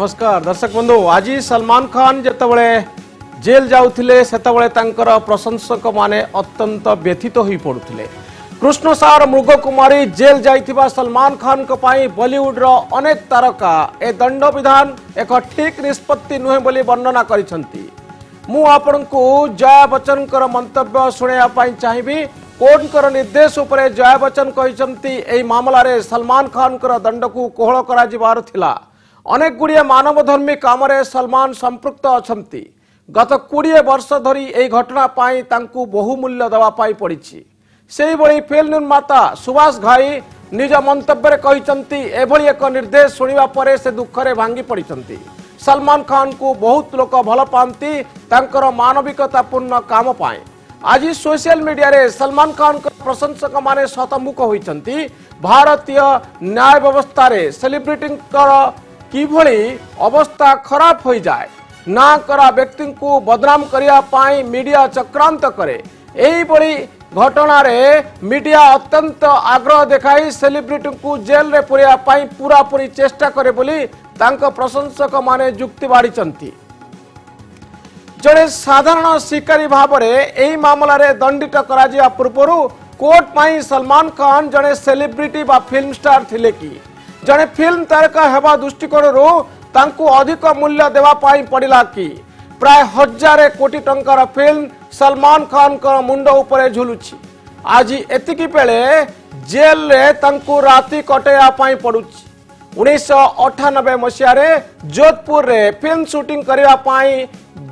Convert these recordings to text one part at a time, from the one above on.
नमस्कार दर्शक बंधु आज सलमान खान जितेबले जेल जाउथिले सेतेबले तांकर प्रशंसक माने अत्यंत व्यथित होई पड़ुथिले। कृष्ण सार मृग कुमारी जेल जाइथिबा सलमान खान को पाई बॉलीवुड रो अनेक तारका ए दंड विधान एक ठीक निष्पत्ति नुहे बोली वर्णना करिसंती। मु आपनकु जया बच्चन कर मंतव्य सुनेया पाई चाहिबी। कोर्ट कर निर्देश उपरे जया बच्चन कहिसंती एई मामला रे सलमान खान कर दंड को कोहळ करा जिबार थिला। अनेक गुड़िए मानवधर्मी काम सलमान संपृक्त अछंती। गत 20 वर्ष धरी एई घटना पाई तांकु बहुमूल्य दवा पाई पड़िछि। सेही भली फिल्म निर्माता सुभाष घाई निज मंतव्य कहिसंती एभली एक निर्देश सुनिबा परे से दुखरे भांगी पड़िसंती। सलमान खान को बहुत लोक भल पांती तांकर मानविकतापूर्ण काम पाए। आज सोशल मीडिया रे सलमान खान को प्रशंसक माने शतमुख होइसंती। भारतीय न्याय व्यवस्था रे सेलिब्रिटी किभली अवस्था खराब हो जाए ना करा व्यक्ति को बदनाम करिया पाई मीडिया चक्रांत करे। एही बड़ी घटना रे मीडिया अत्यंत आग्रह देखाई सेलिब्रिटी को जेल रे पुरिया पाई पूरा पूरी चेष्टा करे बोली तांको प्रशंसक माने युक्ति बाड़ीचंती। जड़े साधारण शिकारी भाव रे एही मामला रे दंडित करा जिया पूर्वरु कोर्ट पाई सलमान खान जड़े सेलिब्रिटी बा फिल्म स्टार थिले कि जड़े फिल्म तारका हेबा दृष्टिकोण तांकु अधिक मूल्य देवा पाई पड़िला कि प्राय 1000 कोटी टंकार फिल्म सलमान खान का मुंड उपरे झुलुछि। आज एतिकी बेले जेल रे तांकु राति कटेया पाई पड़ुछि। 1998 मसीह रे जोधपुर रे फिल्म शूटिंग करिया पाई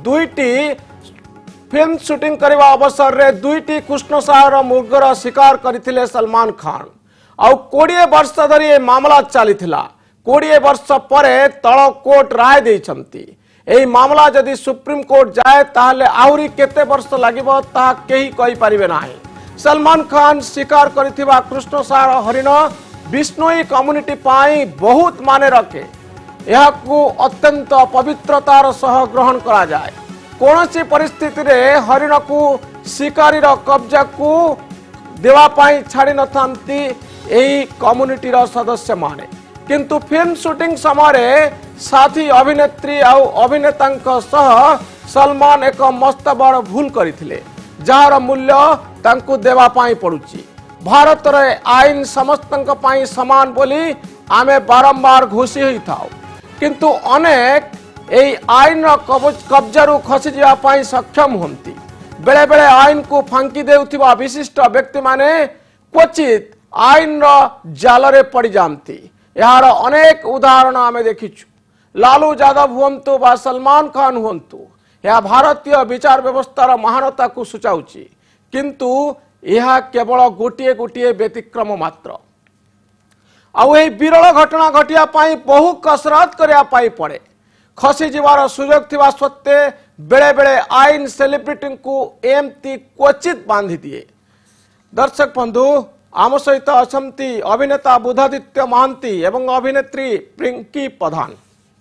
फिल्म शूटिंग करने अवसर रे दुईटी कृष्ण सार मृगर शिकार करथिले सलमान खान। आउ 20 वर्ष धरी मामला चली 20 वर्ष परे तल कोर्ट राय देइछंती। एही मामला जदि सुप्रीम कोर्ट जाए ताहले आहुरी केते वर्ष लागिबो ता केही कहि परिबे नाही। सलमान खान शिकार करथिबा कृष्ण सार हरिण बिश्नोई कम्युनिटी पाई बहुत माने रखे। यहाकू अत्यंत पवित्रतार सह ग्रहण करा जाए। कोनोसी परिस्थिति रे हरिण को शिकारीर कब्जा को देवा पाई छाड़ी नथांती एही कम्युनिटी रो सदस्य माने। किंतु फिल्म शूटिंग समय साथी अभिनेत्री आउ अभिनेतांक सह सलमान एक मस्त बड़ भूल करथिले जार मूल्य तांकु देवा पाई पड़ुछि। भारत रे आईन समस्तंक पाई समान बोली आमे बारंबार घोषी होई थाउ। किंतु अनेक एई आईन कब्जारू खसी जा पाई सक्षम होंती। बेले बेले आईन को फांकी देउथिबा विशिष्ट व्यक्ति माने क्वचित आईन जाल रे पड़ जाती। यार अनेक उदाहरण आमे देखिछु। लालू यादव हुंतु बा सलमान खान हुंतु या भारतीय विचार व्यवस्थार महानता को सूचाउछि। किंतु यह केवल गोटे गोटे व्यतिक्रम मात्र। आउ एही विरल घटना घटिया पाई बहु कसरत करिया पाई पड़े। खसी जीवार सुयोग थिबा सत्ते बेले बेले आईन सेलिब्रिटी को एमती क्वचित बांधी दिए। दर्शक बंधु आम सहित अछंती अभिनेता बुधादित्य महांती एवं अभिनेत्री पिंकी प्रधान।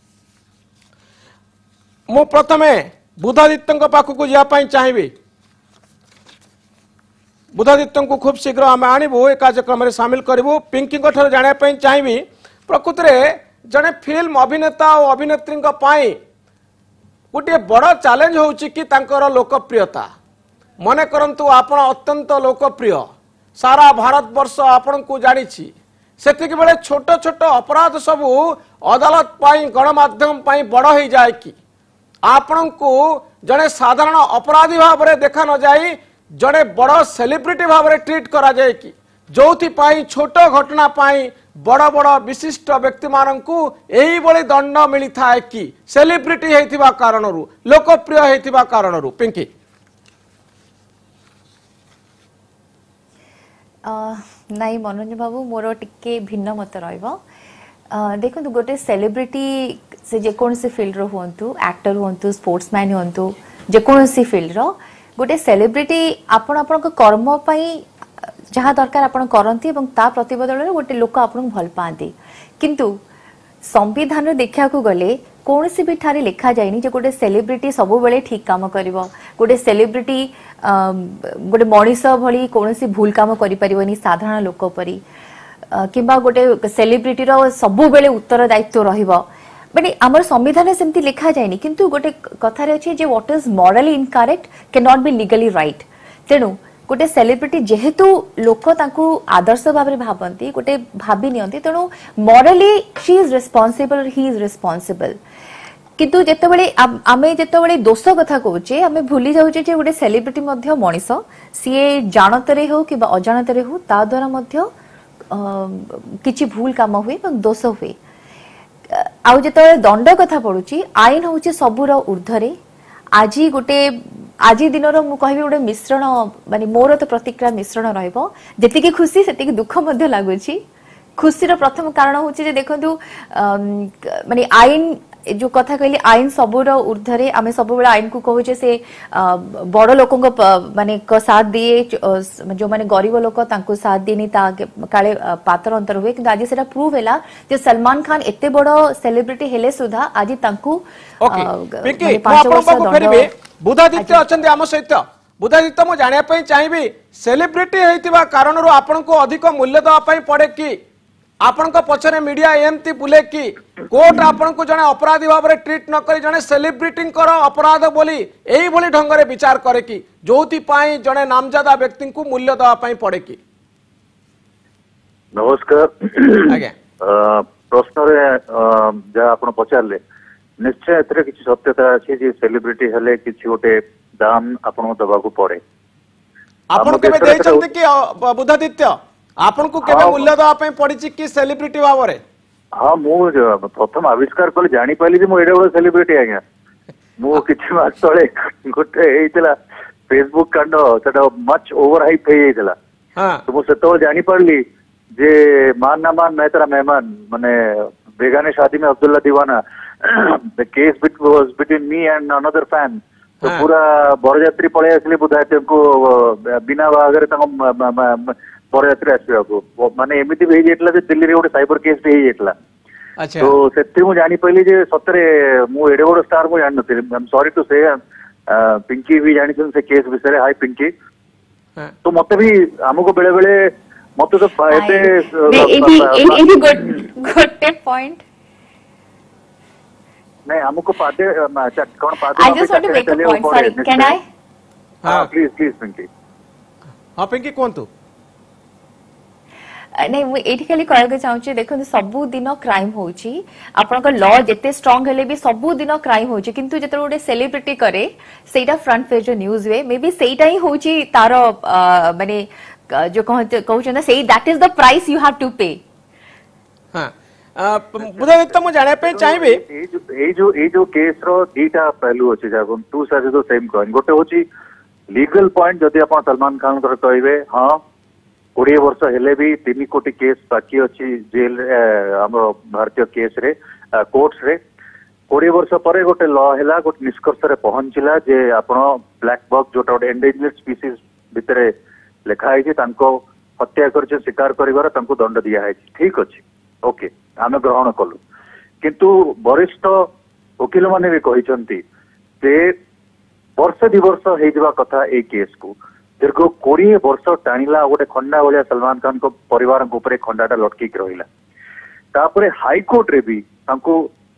मु प्रथमे बुधादित्य पाखक जावाई चाहिए। बुधादित्य को खूब शीघ्र आम आणबू ए कार्यक्रम में सामिल करूँ। पिंकी जानापी चाहिए प्रकृत में जड़े फिल्म अभिनेता और अभिनेत्री गोटे बड़ चैलेंज होउछि कि तांकर लोकप्रियता। मने करंतु आपण अत्यंत लोकप्रिय सारा भारत वर्ष आपण को जानी सेतिक बेले छोट छोट अपराध सबू अदालत पाई गणमाध्यम पाई बड़ हो जाए कि आपण को जड़े साधारण अपराधी भाव में देखा न जाए जड़े बड़ सेलिब्रिटी भाव में ट्रीट करा जाए कि जोथि पाई छोट घटना पाई बड़ बड़ विशिष्ट व्यक्ति माननकु एही बड़ी दंड मिली थाए कि सेलिब्रिटी हेतिबा कारणरू लोकप्रिय हेतिबा कारणरू। पिंकी नाई मनोज बाबू मोर टिके भिन्न मत रहिबो। देखो गोटे सेलिब्रिटी से जेकोसी फील्ड रो हुंतु एक्टर हुंतु स्पोर्ट्समैन हुंतु जेकोसी फील्ड रो गोटे सेलिब्रिटी आपण आपण कर्म पई जहाँ दरकार आपण करंती एवं ता प्रतिबदल गोटे लोक आपण भल पाती। किंतु संविधान देखा गले कौन सी भी ठारे लिखा जाए गोटे सेलिब्रिटी सब बेले ठीक काम करिवो। गोटे सेलिब्रिटी गोटे मनीष भली कौन सी भूल काम करि परिवनी साधारण लोक परी किंबा गोटे सेलिब्रिटी रो सब बेले उत्तर दायित्व रहिबो। माने आमर संविधान सेमती लिखा जायनी किंतु गोटे कथा रे अछि जे what is morally incorrect can not be legally right तेणु गोटे सेलिब्रिटी जेहेतु लोक तांकु आदर्श भाबरे भाबंती गोटे भाबी नियंती तेणु morally she is responsible he is responsible किंतु जेतेबेले आमे जेतेबेले दोष कथा कहूचे आमे भूली जाउचे जे गोटे सेलिब्रिटी मध्य मनीष सीए जानतरे हो कि अजाणतरे हो ता द्वारा मध्य किछि भूल काम हुए दोष हुए आउ जेतेबेले दंड कथा पडुची आईन होउची सबुर ऊर्ध्वरे आज गोटे आज दिन मु कहबी गोटे मिश्रण माने मोर तो प्रतिक्रिया मिश्रण रहइबो जेतिकी खुशी सेतिकी दुख मध्य लागुची खुशीर प्रथम कारण होची जे देखंतु माने आईन जो कथा कहली आईन सबुर ऊर्ध्वरे आमे सब बेला आईन को कहूचे से बड़ लोक माने को साथ दिए जो माने गरीब लोक तांको साथ देनी ता काले पातर अंतर हुए किंतु आज सेटा प्रूव हैला जे सलमान खान एते बड़ सेलिब्रिटी हेले सुधा आज तांको पिंकी आपन फेरबे बुधादित्य अछंती आम सहित बुधादित्य मु जानिया पई चाहिबी सेलिब्रिटी हेतिबा कारणरो आपन को अधिक मूल्य दवा पई पड़े कि आपण को पछरे मीडिया एमती बुले कि कोर्ट आपण को जने अपराधी भाव रे ट्रीट न करी जने सेलिब्रिटी कर अपराध बोली एई बोली ढंग रे विचार करे कि जोति पाई जने नामजादा व्यक्ति को मूल्य दवा पई पड़े कि नमस्कार आज्ञा प्रश्न रे जा आपण पचारले निश्चय एतरे किछि सत्यता अछि जे सेलिब्रिटी हेले किछि गोटे दाम आपण दबा को पड़े आपण केबे देइछन्ते कि बुधादित्य आपण को केबे मूल्य दवा पई पड़िछि कि सेलिब्रिटी भाव रे हां मु प्रथम आविष्कार कल जानि पाइली जे मु एडे बड़ सेलिब्रिटी आज्ञा मु किछि मास तळे गोटे हेइतला फेसबुक कांड सेटा मच ओवर हाइप हे हेइतला हां तो मु सेतो जानि पारली जे मान ना मान मैं तेरा मेहमान माने बेगाने शादी में अब्दुल्ला दीवाना the case was between me and another fan तो पूरा बरयात्री पळे आसले बुधाते को बिना बागरे तंग बरयात्री आसबा को माने एमिति भेई जेतला जे दिल्ली रे गोटे साइबर केस भेई जेतला अच्छा तो सेति मु जानि पइली जे सतरे मु एडे बड़ स्टार मु जानि नथि I am sorry to say Pinky भी जानि छन से केस विषय हाय पिंकी तो मते भी हमको बेले बेले मते तो एबे गोटे पॉइंट नहीं हमको पादे कौन पादे I just want to make a point sorry can I हां प्लीज प्लीज पिंकी हां पिंकी कोंतु नहीं मु एठी खाली कहल के चाहूची देखो सबु दिन क्राइम होची आपन को लॉ जते स्ट्रांग हेले भी सबु दिन क्राइम होची किंतु जते गोटे सेलिब्रिटी करे सेटा front page news we may be सेटा ही होची तारो माने जो कहउछ ना से that is the price you have to pay हां बुधादित्य मु जाने पे चाहिबे ए जो केस रो दीटा पहलू अछि जाको टू साइड तो सेम कॉइन गोटे होची लीगल पॉइंट जदी आपण सलमान खान कर कहबे हां 20 वर्ष हेले भी 3 कोटी केस बाकी अछि जेल हम भारतीय केस रे कोर्ट्स रे 20 वर्ष परे गोटे लॉ हैला गोटे निष्कर्ष रे पहुंचला जे आपण ब्लैक बॉक्स जोटा एंडेंजर्ड स्पीसीज भितरे लेखा है जे तांको हत्या करछ शिकार करिवार तांको दंड दिया है ठीक अछि ओके आमे ग्रहण कलु किंतु वरिष्ठ वकील माने भी कहिसंती जे वर्ष 2 वर्ष हे जबा कथा ए केस को दीर्घ 20 वर्ष टाणिला गोटे खंडा भलिया सलमान खान को परिवार को ऊपर खंडाटा लटकी रहिला तापरे हाई कोर्ट रे भी तांको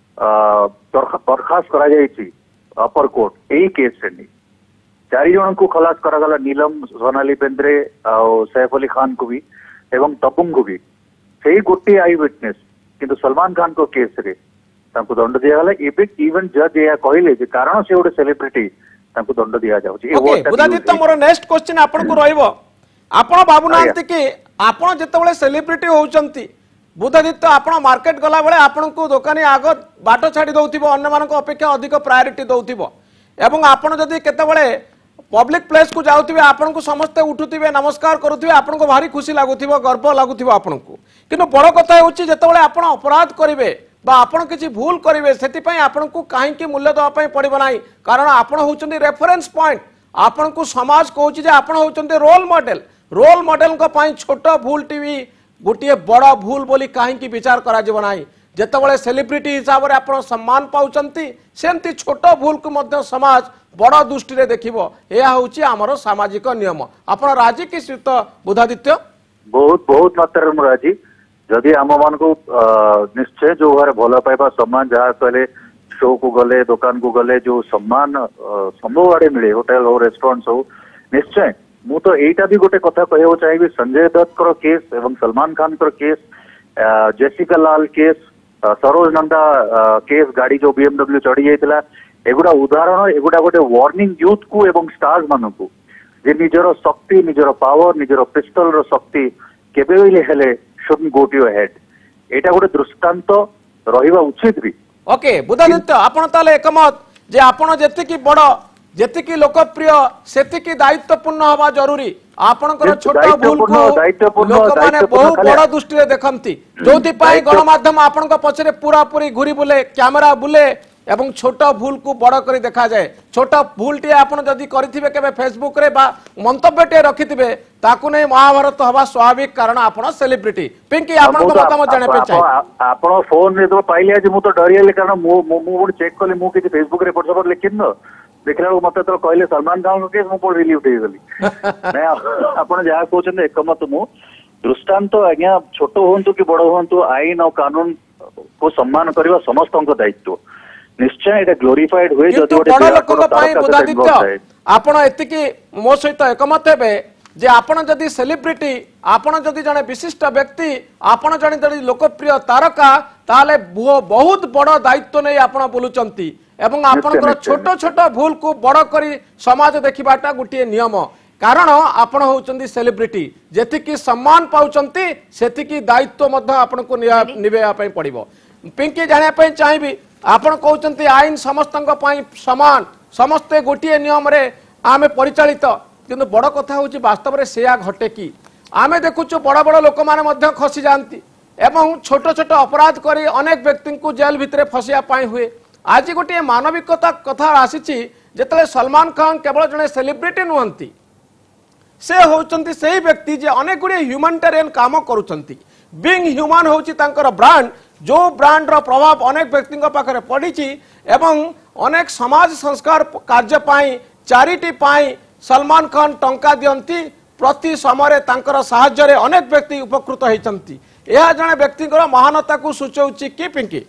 बरखास्त करा जायछि अपर कोर्ट ए केस रे नहीं 4 जन को खलास करा गला नीलम सोनाली बेंद्रे और सैफ अली खान को भी एवं तपुंग को भी सही गोटे आई विटनेस किंतु सलमान खान को केस रे तांको दंड दिया गला इवन जज या कहले जे कारण से गोटे सेलिब्रिटी तांको दंड दिया जाउची ओके बुधादित्य मोर नेक्स्ट क्वेश्चन आपन को रहइबो आपण बाबू नांती कि आपण जेतेबेले सेलिब्रिटी होउचंती बुधादित्य आपण मार्केट गला बेले आपण को दुकानी आग बाटो छाडी दउथिबो अन्य मान को अपेक्षा अधिक प्रायोरिटी दउथिबो एवं आपण जदी केतेबेले पब्लिक प्लेस को जाउथिबे आपण को समस्त उठुथिबे नमस्कार करूथिबे आपण को भारी खुशी लागुथिबो गर्व लागुथिबो आपण को किंतु बड़ कथा होउची जेतेबेले आपण अपराध करिवे बा आपण किछि भूल करिवे सेति पई आपण को काहे कि मूल्य दवा पई पड़िबो नाही कारण आपण होउचंदी रेफरेंस पॉइंट आपण को समाज कहउची जे आपण होउचंदी रोल मॉडल को पई छोट भूल टीवी गोटे बड़ भूल बोली काहे कि विचार करा जिवो नाही जेतेबेले सेलिब्रिटी हिसाब रे आपण सम्मान पाउचंती सेमती छोट भूल को मध्य समाज बड़ दृष्टि रे देखिबो एया होउची हमरो सामाजिक नियम आपण राजी कि श्रीत बुधादित्य बहुत बहुत मात्रा में राजी जदि आम मान को निश्चय जो भाई भल पाइबा सम्मान जहाँ कहले शो को गले दुकान को गले जो सम्मान संभव आड़े मिले होटेल हो रेस्टोरेंट हो निश्चय मु तो एटा भी गोटे कथा कहवा चाहिए संजय दत्त केस एवं Salman Khan case Jessica Lal case Saroj Nanda case गाड़ी जो BMW चढ़ी जाइए एगुड़ा उदाहरण एगुड़ा गोटे वार्निंग यूथ को एवं स्टार्स मान को जे निजर शक्ति निजर पावर निजर पिस्टल रो शक्ति केबे हेले should go to your head एटा गोटे दृष्टांत रहिबा उचित भी ओके बुधादित्य आपण ताले एकमत जे आपण जेतिकी बड़ जेतिकी लोकप्रिय सेतिकी दायित्वपूर्ण हवा जरूरी आपणकर छोट भूल को लोक माने बहुत बड़ दृष्टि रे देखंती जोथि पाई गणमाध्यम आपणक पछरे पूरा पूरी घुरी बुले कैमरा बुले एवं छोट भूल को बड़ करी देखा जाए छोट भूल टी आपण जदि करिथिबे केबे फेसबुक रे बा मंतव्य टे रखिथिबे ताकू नै महाभारत हवा स्वाभाविक कारण आपण सेलिब्रिटी पिंकी आपण को मतामत जाने पे चाहे आपण फोन रे तो पाइले आज मु तो डरियले कारण मु चेक कले मु कि फेसबुक रे पछपर लिखिन न देखला मते तो कहले सलमान खान को केस मु पर रिलीव दे गली नै आपण जहा कहउछन एकमत मु दृष्टांत आज्ञा छोट होंतु कि बड़ होंतु आईन और कानून को सम्मान करबा समस्तक दायित्व निश्चय एटा ग्लोरीफाइड हुए जदि बड़ लोकक पई बुधादित्य आपण एतिकी मो सहित एकमत हेबे जे आपण जदि सेलिब्रिटी आपण जदि जने विशिष्ट व्यक्ति आपण जने जदि लोकप्रिय तारका ताले बहुत बड़ दायित्व नै आपण बोलुचंती एवं आपनकर छोट छोट भूल को बड़ करी समाज देखिबाटा गुटिए नियम कारण आपण होउचंदी सेलिब्रिटी जेतिकी सम्मान पाउचंती सेतिकी दायित्व मध्य आपण को निवेया पई पड़िबो पिंकी जाने पई चाहिबी आपण कहउचंती आईन समस्तक पई समान समस्ते गोटिए नियम रे आमे परिचालित किंतु बड़ कथा होची वास्तव रे सेया घटे की आमे देखुछु बड़ बड़ लोक माने मध्य खसी जानती एवं छोट छोट अपराध करी अनेक व्यक्ति को जेल भितरे फसिया पाई हुए आज गोटे मानविकता कथा आसीची जेतले सलमान खान केवल जने सेलिब्रिटी नुहंती से होचंती सही व्यक्ति जे अनेक गुड़े ह्यूमैनिटेरियन काम करूचंती बीइंग ह्यूमन होची तांकर ब्रांड जो ब्रांड रो प्रभाव अनेक व्यक्ति पाखे पड़ी एवं अनेक समाज संस्कार कार्य पाई चैरिटी पाई सलमान खान टंका दियंती प्रति समय तांकर साहाय्य रे अनेक व्यक्ति उपकृत होइचंती यह जने व्यक्तिଙ୍କର महानता को सूचौची कि पिंकी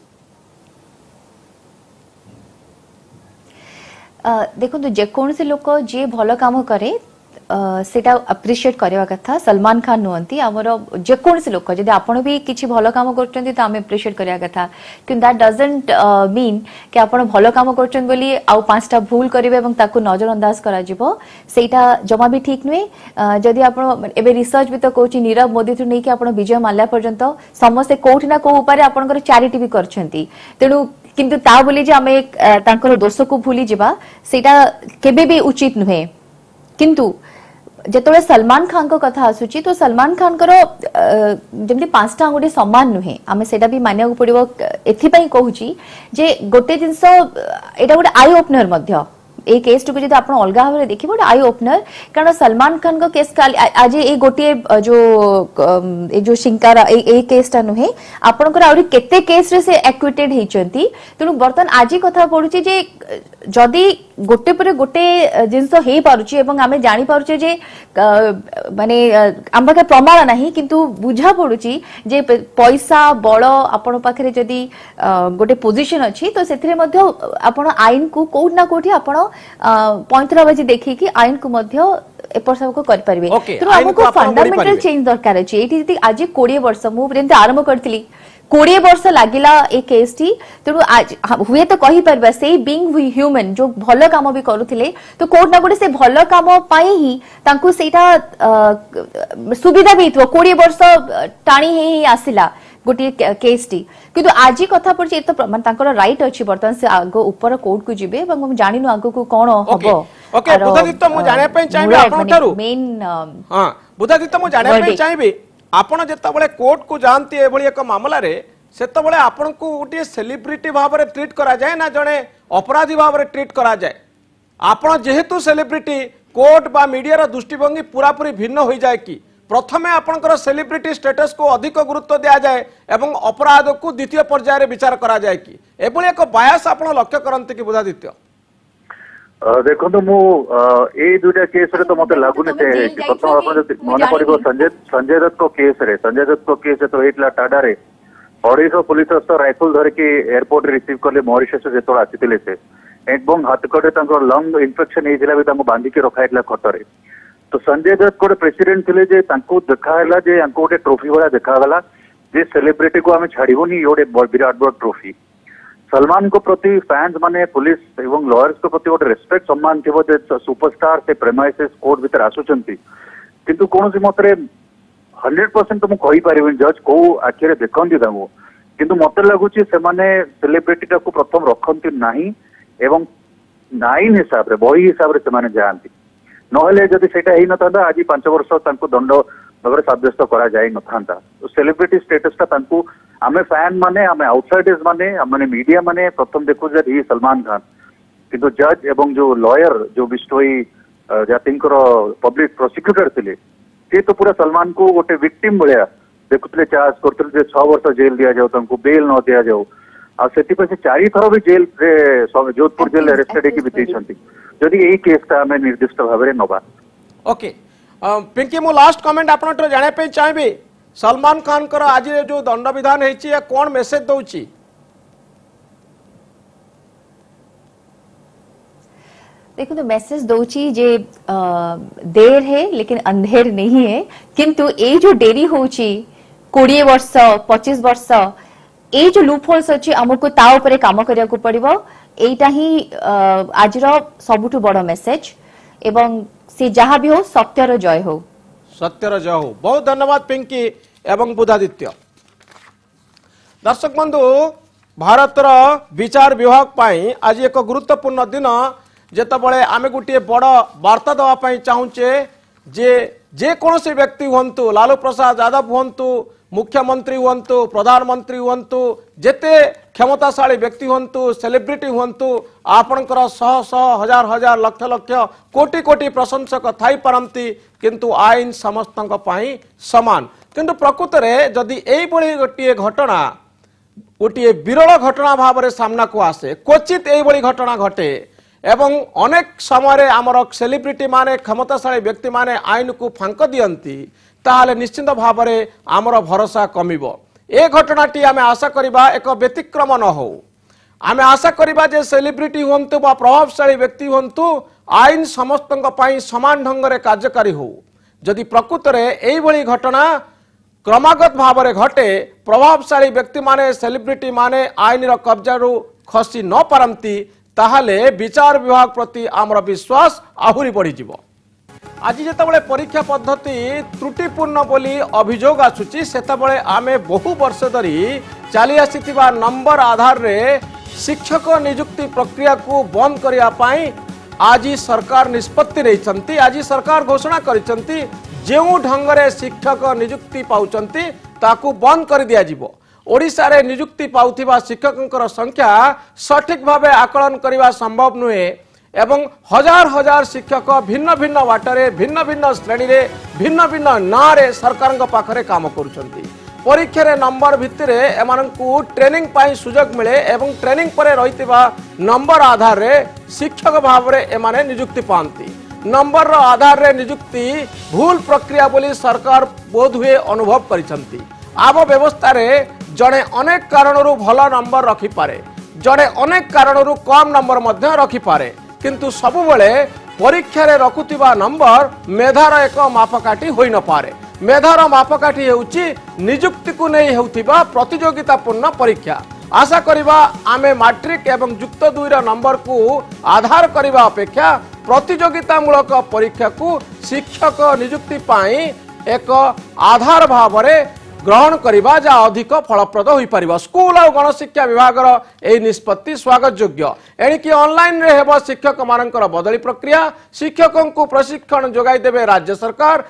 देखो जेकोसी लोक जी भल काम करे सेटा अप्रिशिएट करवा कथा सलमान खान नुहंती हमर जेकोसी लोक जदि आपण भी किछि भल काम करचंती त हम अप्रिशिएट करवा कथा कि दैट डजंट मीन कि आपण भल काम करचन बोली आ पांचटा भूल करिवे एवं ताकू नजरअंदाज करा जिवो सेटा जमा भी ठीक नुए जदि आपण एबे रिसर्च भी तो कहूची नीरव मोदी थु नै कि आपण विजय माल्या पर्यंत समस्त कोठी ना को ऊपर आपणकर चैरिटी भी करचंती तेनु किंतु ता बोली जे हमें तांकर दोष को भूली जिबा सेटा केबे भी उचित नुहे किंतु जेतोले सलमान खान को कथा आसुची तो सलमान खान करो जमती पांचटा गोटे सम्मान नुहे आमे सेटा भी मानिया को पड़िबो एथि पई कहूची जे गोटे जिंस एटा गोटे आई ओपनर मध्य ए केस टू जदि आपण अलगा भाबरे देखिबो आई ओपनर कारण सलमान खान को केस आज ए गोटे जो शिंकारा ए केसटा नुहे आपनकर आउरी केते केस रे से एक्विटेड हेचंती तेनु बर्तन आजी कथा पडुची जे जदि गोटे पर गोटे जिंस हे पारुची एवं आमे जानि पारुचे जे माने हम पाखे प्रमाण नाही किंतु बुझा पडुची जे पैसा बळ आपण पाखरे जदि गोटे पोजीशन अछि तो सेथिरे मध्ये आपण आईन को कोठ ना कोठी आपण पॉइंटरा बजी देखि कि आईन को मध्ये एपर सब को कर परिबे तो हमको फंडामेंटल चेंज दरकार अछि एठी जदि आज 20 वर्ष मु जेंते आरंभ करथिली 20 वर्ष लागिला ए केस टी तेणु आज हुए तो कहि परबा से बीइंग ह्यूमन जो भलो काम भी करूथिले तो कोड ना कोड से भलो काम पाई ही तांकु सेटा सुविधा भी थो 20 वर्ष टाणी ही आसिला गोटे केस टी किंतु आज कथा पड़छि तो प्रमाण तांकर राइट अछि वर्तमान से आगो ऊपर कोर्ट को जिबे एवं हम जानिनो आगो को कोन हबो ओके बुधादित्य मु जाने पे चाहिबे आपन थारु मेन हां बुधादित्य मु जाने पे चाहिबे आपण जेतबळे कोर्ट को जानती एभली एक मामला रे सेतबळे आपण को गोटे सेलिब्रिटी भाव रे ट्रीट करा जाय ना जने अपराधी भाव रे ट्रीट करा जाय आपण जेहेतु सेलिब्रिटी कोर्ट बा मीडिया रो दृष्टिभंगी पूरा पूरी भिन्न होई जाय कि प्रथमे आपनकर सेलिब्रिटी स्टेटस को अधिक गुरुत्व दिया जाए एवं अपराध को द्वितीय पर्याय रे विचार करा जाए कि एभली एक बायस आपण लक्ष्य करंती कि बुधादित्य देखो मु ए दुटा केस रे तो मते लागुनी से प्रथम अपन जति मन पड़िबो संजय दत्त को केस रे तो हेतला टाडा रे 250 पुलिस अफसर राइफल धर के एयरपोर्ट रिसीव करले मॉरिशस जेतो आसीतिले से एवं हाथकड़े तांकर लंग इन्फेक्शन हेजिला बे तांको बांधी के रखाइतला खटरे तो संजय दत्त को प्रेसिडेंट थिले जे तांको देखाला जे आंको गोटे ट्रॉफी वाला देखा जे सेलिब्रिटी को आमे छाड़िबोनी योडे विराट बड़ ट्रॉफी सलमान को प्रति फैंस माने पुलिस एवं लॉयर्स को प्रति गोटे रेस्पेक्ट सम्मान थी जे सुपरस्टार से प्रेमाइसेस कोर्ट भीतर आसुचंती किंतु कोनोसी मतरे 100% तो मु कहि परिबिन जज को आखिरे देखंती तांको किंतु मते लागुची से माने सेलिब्रिटी को प्रथम रखंती नाही एवं नाइन हिसाब रे बही हिसाब रे से माने जानती नहले जदि सेटा हेई नथांदा आज 5 वर्ष तांको दंड भाବରେ ସାବ୍ୟସ୍ତ କରାଯାଇ ନଥାନ୍ତା सेलिब्रिटी स्टेटस टा तांको आमे फैन माने आमे आउटसाइडर्स माने आमे मीडिया माने प्रथम देखु जे ही सलमान खान किंतु जज एवं जो लॉयर जो बिस्टोई जातिंकर पब्लिक प्रोसिक्यूटर थिले से तो पूरा सलमान को गोटे विक्टिम भलिया देखुतले चार्ज करतले जे 6 वर्ष जेल दिया जाओ तांको बेल न दिया जाओ आ सेति पे 4 थरो भी जेल रे जोधपुर जेल अरेस्टेड की बितेछंती जदि एही केस ता आमे निर्दिष्ट भाबरे नबा ओके पिंकी मु लास्ट कमेंट आपन जाने पे चाहबे सलमान खान कर आज जो दंड विधान हेची या कोन मेसेज दउची देखो तो मैसेज दउची जे देर है लेकिन अंधेर नहीं है किंतु ए जो डेरी होची 20 वर्ष 25 वर्ष ए जो लूप होल्स अछि हमको ता ऊपर काम करिया को पड़िबो एटा ही आज रो सबुठु बड़ मेसेज एवं से जहां भी हो सत्यर जय हो बहुत धन्यवाद पिंकी एवं बुधादित्य दर्शक बंधु भारतर विचार विभाग पाई आज एक गुरुत्वपूर्ण दिन जेतबळे आमे गोटे बड़ वार्ता दवा पाई चाहूचे जे कोनोसी व्यक्ति हुंतु लालू प्रसाद यादव हुंतु मुख्यमंत्री हुंतु प्रधानमंत्री हुंतु जेते क्षमताशाली व्यक्ति हुंतु सेलिब्रिटी हुंतु आपणकर शह शह हजार हजार लक्ष लक्ष कोटि कोटि प्रशंसक थाई पारंती किंतु आईन समस्तक पाई समान किंतु प्रकृत रे जदि एई बळी गोटे घटना गोटे विरल घटना भाव में सामना को आसे क्वचित एई बळी घटना घटे एवं अनेक समय आमर सेलिब्रिटी माने क्षमताशाली व्यक्ति माने आईन को फांक दियंती ताहले निश्चित भाव में आमर भरोसा कमिबो ए घटनाटी आमे आशा करिबा एक व्यतिक्रम न हो आमे आशा करिबा जे सेलिब्रिटी हुंतु बा प्रभावशाली व्यक्ति हुंतु आईन समस्तक पाई समान ढंग रे कार्यकारी हो जदि प्रकृत रे एई भली घटना क्रमागत भाव में घटे प्रभावशाली व्यक्ति माने सेलिब्रिटी माने आईन रो कब्जा रु खसी न पारंती ताहले विचार विभाग प्रति आमर विश्वास आहुरी बढ़ी जिवो आज जितेबाला परीक्षा पद्धति त्रुटिपूर्ण बोली अभियोग आसुची सेतेबाला आमे बहु वर्ष धरी चली आसीथिबा नंबर आधार रे शिक्षक नियुक्ति प्रक्रिया को बंद करिया पाई आज सरकार निष्पत्ति रही आज सरकार घोषणा करिसंती जेउ ढंग रे शिक्षक नियुक्ति पाउचंती ताकू बंद कर दिया जिवो ओडिशा रे नियुक्ति पाउथिबा शिक्षकंकर संख्या सठिक भावे आकलन करिवा संभव नुहे एवं हजार हजार शिक्षक भिन्न भिन्न वाटरे भिन्न भिन्न श्रेणी रे भिन्न भिन्न ना रे सरकार पाखरे काम करुछंती परीक्षा रे नंबर भितरे एमानंकु ट्रेनिंग पाई सुजोग मिले एवं ट्रेनिंग परे रहितिबा नंबर आधार रे शिक्षक भाव रे एमाने नियुक्ति पांती नंबर रो आधार रे नियुक्ति भूल प्रक्रिया बोली सरकार बोध हुए अनुभव करिसंती आब व्यवस्था रे जड़े अनेक कारणरू भल नंबर रखि पारे जड़े अनेक कारणरू कम नंबर मध्य रखि पारे किंतु सबुबले परीक्षा रे रखुतिबा नंबर मेधार एक मापकाठी होई न पारे मेधार मापकाठी हेउची नियुक्ति को नै हेउतिबा प्रतियोगितापूर्ण परीक्षा आशा करिबा आमे मैट्रिक एवं युक्त 2 रा नंबर को आधार करिबा अपेक्षा प्रतियोगितामूलक परीक्षा को शिक्षक नियुक्ति पाई एक आधार भाव में ग्रहण करिबा जा अधिक फलप्रद होई परिबा स्कूल और गणशिक्षा विभाग एही निष्पत्ति स्वागत योग्य एणिकी ऑनलाइन रे हेबो शिक्षक मानकर बदली प्रक्रिया शिक्षकों को प्रशिक्षण जोगाई देबे राज्य सरकार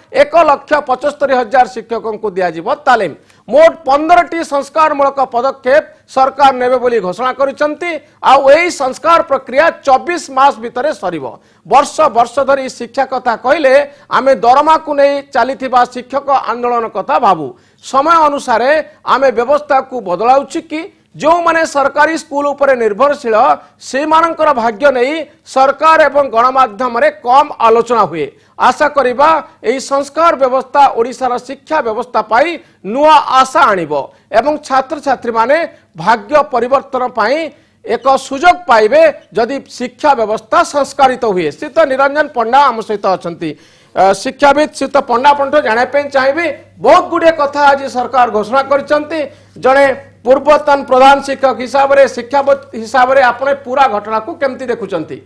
1,75,000 शिक्षकों को दिया जिवो तालीम मोट 15टी संस्कारमूलक पदक्षेप सरकार नेबे बोली घोषणा करिसंती आ एही संस्कार प्रक्रिया 24 मास भितरे सरिबो वर्ष वर्ष धरी शिक्षा कथा कहले आमे दरमा को नै चलीथिबा शिक्षक आंदोलन कथा भाबू समय अनुसार आमे व्यवस्था को बदलाउछि कि जो माने सरकारी स्कूल उपरे निर्भरशील से मानकर भाग्य नहीं सरकार एवं गणमाध्यम रे कम आलोचना हुए। आशा करिबा एई संस्कार व्यवस्था ओडिशार शिक्षा व्यवस्था पाई नुआ आशा आनिबो एवं छात्र छात्री माने भाग्य परिवर्तन पाई एक सुजोग पाइबे जदि शिक्षा व्यवस्था संस्कारित हुए। श्रीत निरंजन पंडा आम सहित अछंती शिक्षाविद श्रीत पंडा पंठ जाना चाहिए बहुत गुड़े कथा आज सरकार घोषणा करछंती। जड़े पूर्वतन प्रधान शिक्षक हिसाब से शिक्षाविद हिसाब से आपने पूरा घटना को केमती देखुचंती?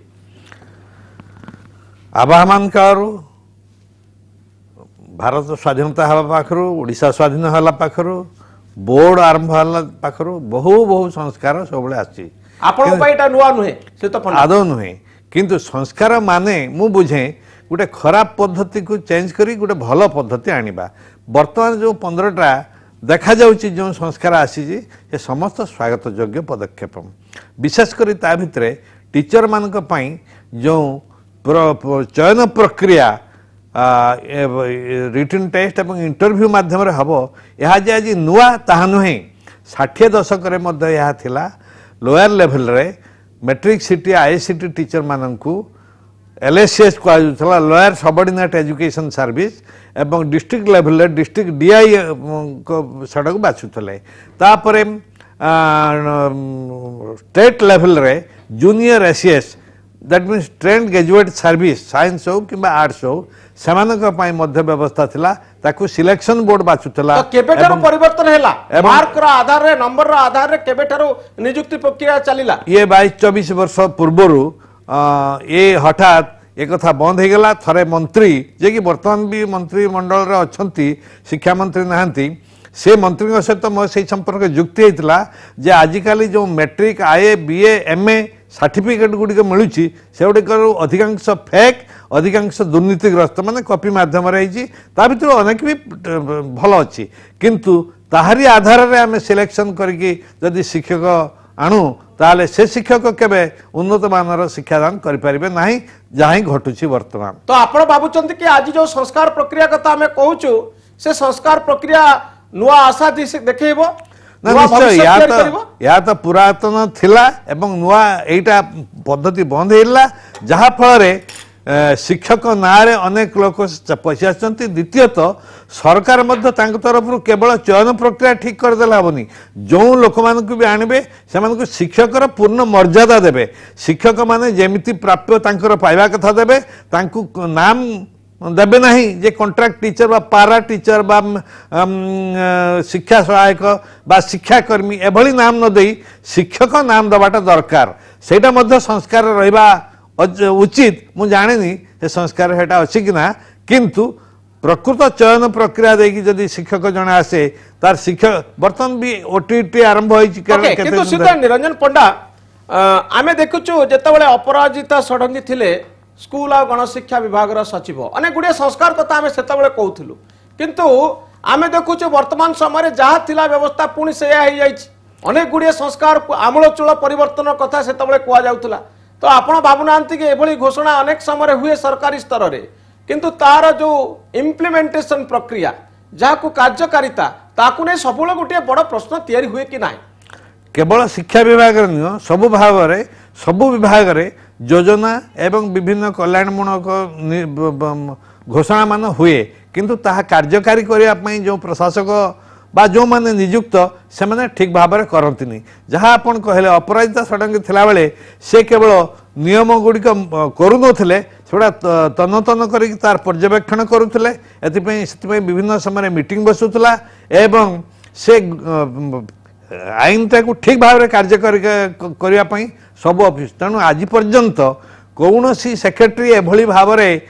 आवाहन करू भारत स्वाधीनता हवा पाखरु ओडिशा स्वाधीन हला पाखरु बोर्ड आरंभ हला पाखरु बहु बहु संस्कार सब आसी आपण पाइटा नुआ नुहे से तो आदौ नुहे किंतु संस्कार माने मु बुझे गोटे खराब पद्धति को चेंज करी गोटे भल पद्धति आनिबा। वर्तमान जो 15टा देखा जाउची जो संस्कार आसी ये समस्त स्वागत योग्य पदक्षेप विशेषकर ता भितरे टीचर मानक पई जो चयन प्रक्रिया रिटन टेस्ट एवं इंटरव्यू माध्यम रे हबो यह जे आज नुआ ताहा नुहे 60 दशक रे मध्य यह थिला लोअर लेवल रे मैट्रिक सीटी आईसीटी टीचर माननकू एलएसएस कहला लोअर सबऑर्डिनेट एजुकेशन सर्विस एवं डिस्ट्रिक्ट लेवल रे डिस्ट्रिक्ट डीआई सड़क बाछुतले तापरे स्टेट लेवल रे junior ACS that means trained graduate service science हो कि आर्ट्स हो सेमानक पई मध्य व्यवस्था थिला ताकू सिलेक्शन बोर्ड बाछुतला। तो केबेटारो परिवर्तन हैला मार्क रो आधार रे नंबर रो आधार रे केबेटारो नियुक्ति प्रक्रिया चलिला ये 22-24 वर्ष पूर्वरु ये हठात एक कथा बंद हो गला। थरे मंत्री जे कि वर्तमान भी मंत्री मंडल रे अछंती शिक्षा मंत्री नहांती से मंत्री सहित मो से संपर्क जुक्ति होता जे आजिकल जो मैट्रिक आईए बीए एमए सर्टिफिकेट गुड़िक मिलूँ से गुड़िक अधिकांश फेक अधिकांश दुर्नीतिग्रस्त माने कॉपी माध्यम भर अनेक भी भल अच्छी किंतु ताहारी आधार रे आमे सिलेक्शन करके जदि शिक्षक आणु ताले से शिक्षक केबे उन्नत मानर शिक्षादान करें ना जहाँ घटुची वर्तमान। तो आपण भावुंट कि आज जो संस्कार प्रक्रिया कथा आमे कहूचु से संस्कार प्रक्रिया नुआ आशा देखेबो निश्चय या तो पुरातन थिला एवं नुआ एटा पद्धति बंद हैला जहा फल शिक्षक नारे अनेक लोक पैसा आछंती। द्वितीयत सरकार मध्य तरफ केवल चयन प्रक्रिया ठीक करदेला हेबनी जो लोक मानक भी आणबे से शिक्षकर पूर्ण मर्यादा देबे शिक्षक माने जेमिति प्राप्य तांकर पाइबा कथा देबे तांकु नाम देबे नहीं जे कॉन्ट्रैक्ट टीचर बा पारा टीचर बा शिक्षा सहायक बा शिक्षाकर्मी एभली नाम न देई शिक्षक नाम दबाटा दरकार सेटा मध्य संस्कार रहिबा उचित मु जानेनी से संस्कार हेटा अछि कि ना किंतु प्रकृत चयन प्रक्रिया देखि जदि शिक्षक जने आसे तार शिक्षक बर्तन भी ओटीटी आरंभ होई छि किंतु सीधा निरंजन पंडा आमे देखुछु जेतेबेले अपराजिता षडंगी थिले स्कूल आ गणशिक्षा विभाग सचिव अनेक गुड़े संस्कार कथा आम से कहूलु किंतु आम देखुचे वर्तमान समय जहाँ थिला व्यवस्था पुणी से अनेक गुड़े संस्कार आमूलचूल परिवर्तन कथा से कहला तो आपण भावुना कि एभली घोषणा अनेक समय हुए सरकारी स्तर में किंतु तार जो इम्प्लीमेंटेशन प्रक्रिया जहाँ कार्यकारिता ताकू नहीं सब गोटे बड़ प्रश्न तैयारी हुए कि ना केवल शिक्षा विभाग नुह सबु भाव में सबु विभाग में योजना एवं विभिन्न कल्याणमूलक घोषणा मान हुए किंतु ताहा कार्यकारी करने जो प्रशासक बा जो माने नियुक्त से माने ठीक भाव में करती जहाँ आपन कहले अपराजिता षडंगी थिला बेले से केवल नियम गुड़िक करुनथिले सेटा तन तन करी तार पर्यवेक्षण करुथिले एथिपई सेथिपई विभिन्न समय मीटिंग बसुथला एवं से आईन टाक ठीक भाव में कार्यकारी सब ऑफिस तेणु आज पर्यंत कौन सेक्रेटरी एभली भाव में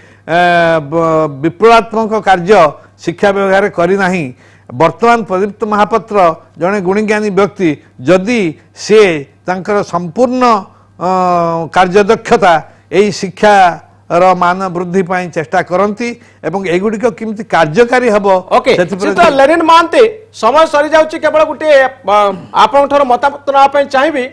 विप्लवात्मक कार्य शिक्षा विभाग करना वर्तमान प्रदीप्त महापात्र जड़े गुणीज्ञानी व्यक्ति जदि सी तांकर संपूर्ण कार्यदक्षता यही शिक्षा मान वृद्धि पाई चेष्टा करती एवं एगुड़िक किमती कार्यकारी हम लेनिन महांती समय सरी जाउची केवल गोटे आपन मतामत ना चाहिए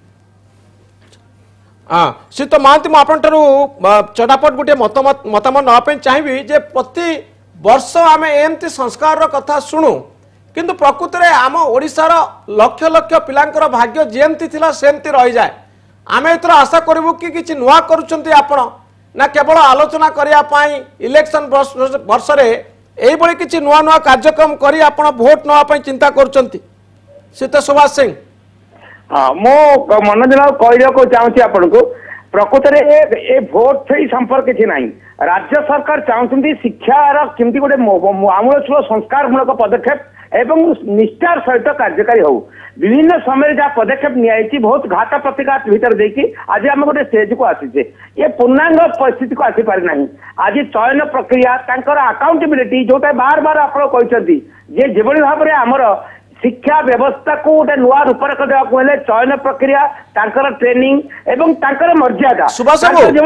हाँ शीत महांती मुझे चटापट गोटे मतामत नापी चाहिए जे प्रति वर्ष आम एमती संस्कार कथा शुणु किंतु प्रकृति में आम ओडिशार लक्ष लक्ष पिलांकर भाग्य जेमती थिला सेमती रही जाए आम एथर आशा करूँ कि किसी नुआ करुँच आपण ना केवल आलोचना करने इलेक्शन वर्ष में किसी नुआ नुआ कार्यक्रम करी आपण भोट नापी चिंता करुँच शीत सुभाष सिंह हाँ मो मनोज बाबू कहवाक चाहूँगी आपन को प्रकृत में ए भोट से संपर्क किसी ना राज्य सरकार चाहते शिक्षार केमती गोटे आमूलचूल संस्कारमूलक पदक्षेप एवं निष्ठार सहित कार्यकारी हो विभिन्न समय जहाँ पदक्षेप नि बहुत घात प्रतिघात भीतर देखी आज आम गोटे स्टेज को आसीचे ये पूर्णांग परिस्थिति को आसी पारि नहीं आज चयन प्रक्रिया अकाउंटेबिलिटी जोटा बार बार आप कहते जो भाव में आमर शिक्षा व्यवस्था को गोटे नुआ रूपरेख देवाक चयन प्रक्रिया ट्रेनिंग एवं मर्यादा सुभाष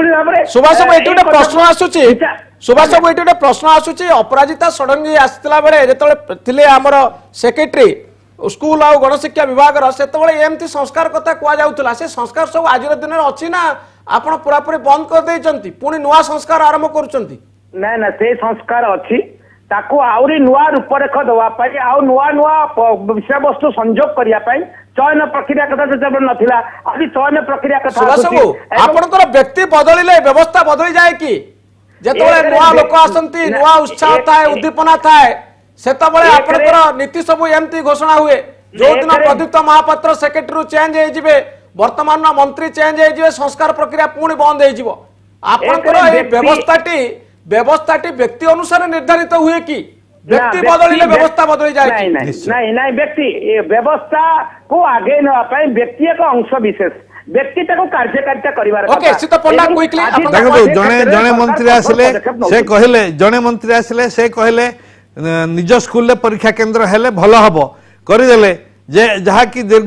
बाबू प्रश्न आसूची सुभाष बाबू ये प्रश्न आसूची अपराजिता षडंगी आसला बेले जो आमर सेक्रेटरी स्कूल आ गणशिक्षा विभाग से एमती संस्कार कथा कहला से संस्कार सब आज दिन अच्छी ना आपण पूरापूरी बंद कर देइचंती पुणी नुआ संस्कार आरंभ करुचंती ना ना से संस्कार अच्छी ताकू आउरी नुआ रूपरेख दवा पाई आउ नुआ नुआ विषय वस्तु संयोग करिया पाई चयन प्रक्रिया कथा जब नथिला आज चयन प्रक्रिया कथा आपनकर व्यक्ति बदलिले व्यवस्था बदली जाए कि जेतबेले नुआ लोक आसंती नुआ उत्साह थाए उद्दीपना थाए सेतबेले आपनकर नीति सब एमती घोषणा हुए जो दिन प्रदीप्त महापात्र सेक्रेटरी चेंज हो जिवे वर्तमान मंत्री चेंज हो जिवे संस्कार प्रक्रिया पुणी बंद हो जिवो आपनकर ए व्यवस्थाटी व्यक्ति अनुसार निर्धारित हुए कि व्यक्ति बदलिले व्यवस्था बदली जाए नहीं नहीं व्यक्ति व्यवस्था को आगे न व्यक्ति एक अंश विशेष व्यक्ति कार्यकारिता करिवार ओके सीता पंडा क्विकली देखो जने मंत्री आसिले से कहले जने मंत्री आसिले से कहले निज स्कूल रे परीक्षा केंद्र हेले भलो हबो करि देले जे जहा कि दीर्घ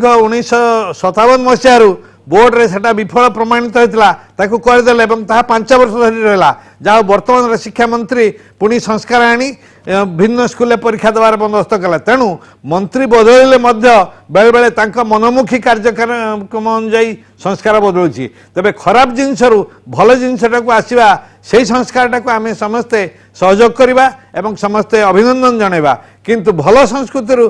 1957 मसियारू बोर्ड रे सेटा विफल प्रमाणित होता ताकू करदेले एवं ताहा 5 वर्ष धरी रहला जहाँ वर्तमान शिक्षा मंत्री पुणी संस्कार आनी भिन्न स्कूल परीक्षा देवार बंदोबस्त कला तेणु मंत्री बदलिले बेले बेले मनोमुखी कार्यक्रम अनुजाई संस्कार बदलुची तेरे खराब जिनसरू भल जिनसटा को आसवा से संस्कारटा को आम समस्ते सहयोग करवा एवं समस्ते अभिनंदन जनइबा किंतु भल संस्कृति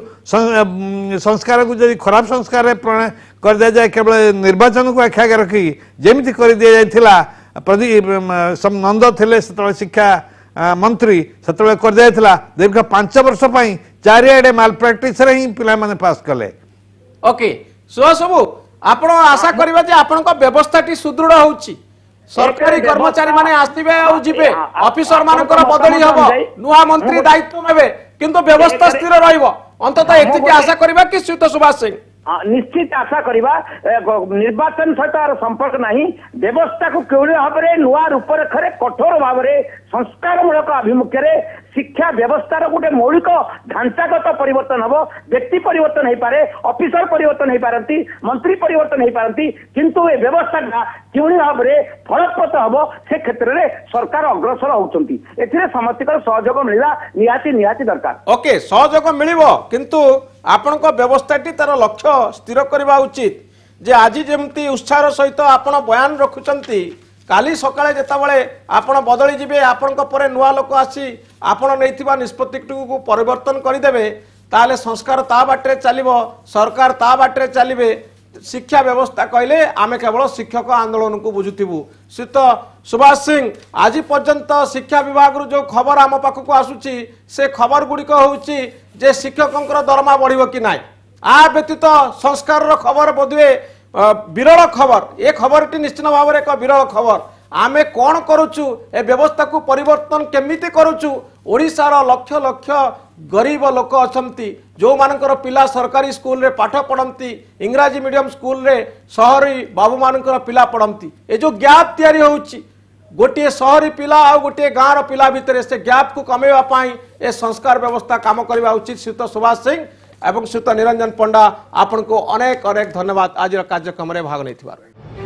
संस्कार को जब खराब संस्कार कर दिया जाए केवल निर्वाचन को आख्या रखी जमी कर दि जाइथिला प्रदीप नंद थे शिक्षा मंत्री से कर दिया दीर्घ 5 वर्ष चारिआडे माल प्राक्टिस ही पिला माने पास कले ओके सुभाष बाबू आपण आशा करबा जे आपनका व्यवस्थाटी सुदृढ़ होउची सरकारी कर्मचारी माने आस्तिबे आ जिबे ऑफिसर मानकर बदली हबो नुआ मंत्री दायित्व नेबे किंतु व्यवस्था स्थिर रहइबो अंततः एतिकी आशा करबा कि श्रीत सुभाष सिंह निश्चित आशा करवा निर्वाचन सहित संपर्क नहीं व्यवस्था को किभली भाव में नुआ रूपरेख कठोर भाव में संस्कारमूलक आभिमुख्य शिक्षा व्यवस्थार गोटे मौलिक ढांचागत परिवर्तन हम व्यक्ति परिवर्तन हो पारे ऑफिसर परिवर्तन हो पारती मंत्री परिवर्तन हो पारती किंतु ये व्यवस्था किभली भाव में फलप्रद हम से क्षेत्र में सरकार अग्रसर होती समस्त सहयोग मिलला निहाती दरकार ओके सहयोग मिलिबो किंतु आपण व्यवस्थाटी तार लक्ष्य स्थिर करवा उचित जे आज जमती उत्साह सहित आपण बयान रखुचंती काली सकाळे जेताबळे आपण बदली जिबे आपणक परे नुआ लोक आसी आपण नैथिबा निष्पत्ति को परिवर्तन करिदेबे ताले संस्कार ता बाटरे चलिबो सरकार ता बाटरे चलिबे शिक्षा व्यवस्था कहले आमे केवल शिक्षक आंदोलन को बुझुथिबु सीत सुभाष सिंह आज पर्यंत शिक्षा विभाग जो खबर आम पाखक आसुची से खबर गुड़िक होउची जे शिक्षकों दरमा बढ़िबो कि नाय आ व्यतीत संस्कार खबर बोधे विरल खबर ये खबरटी निश्चित भाव में एक विरल खबर आमे कौन करुचु ए व्यवस्था को परिवर्तन केमिति करुचु ओडिशार लक्ष लक्ष गरीब लोक अछंती जो मानकर पिला सरकारी स्कूल रे पाठ पढ़ती इंग्राजी मीडियम स्कूल रे शहरी बाबू मानकर पिला पढ़ती ए जो गैप तैयारी होउची गोटे शहरी पिला आ गोटे गाँव पिला भितर से गैप को कमेवा पाई ए संस्कार व्यवस्था काम करवा उचित श्रीत सुभाष सिंह एवं श्रीत निरंजन पंडा आपन को अनेक अनेक धन्यवाद आज कार्यक्रम में भाग नहीं।